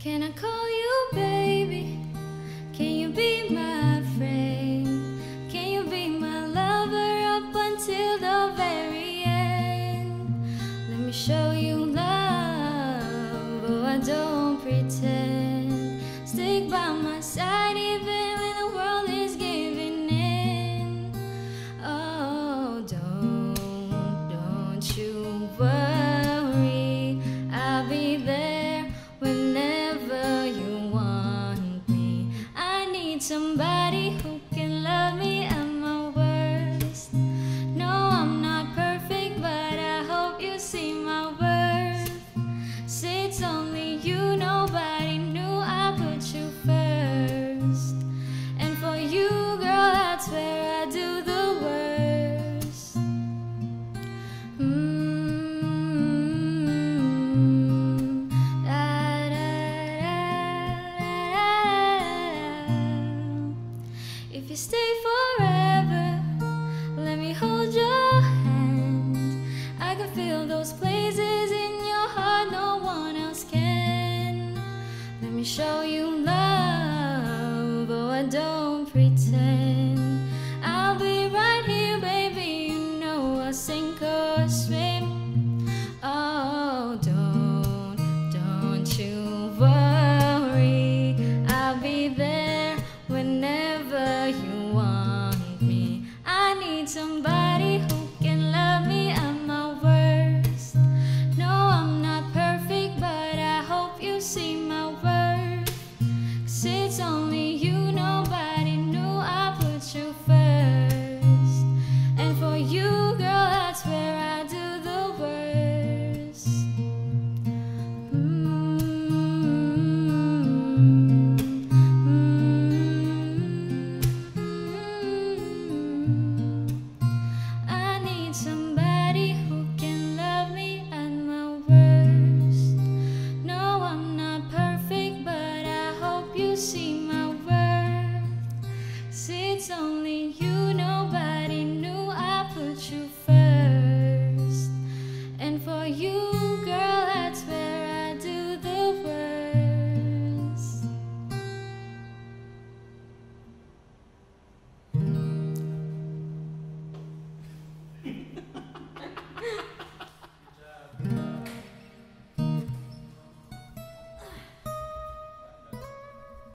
Can I call you baby? Can you be my friend? Can you be my lover up until the very end? Let me show you love, oh I don't pretend. Stick by my side even when the world is giving in. Oh, don't you worry, I'll be there whenever you want me. I need somebody who can love me at my worst. No, I'm not perfect, but I hope you see my worth. Say it's only you, nobody knew I put you first. And for you, girl, that's where I do the worst. If you stay forever, let me hold your hand. I can feel those places in your heart no one else can. Let me show you love, oh I don't pretend. I'll be right here, baby, you know I'll sink or swim. Oh, don't you worry, I'll be there whenever you want me. I need somebody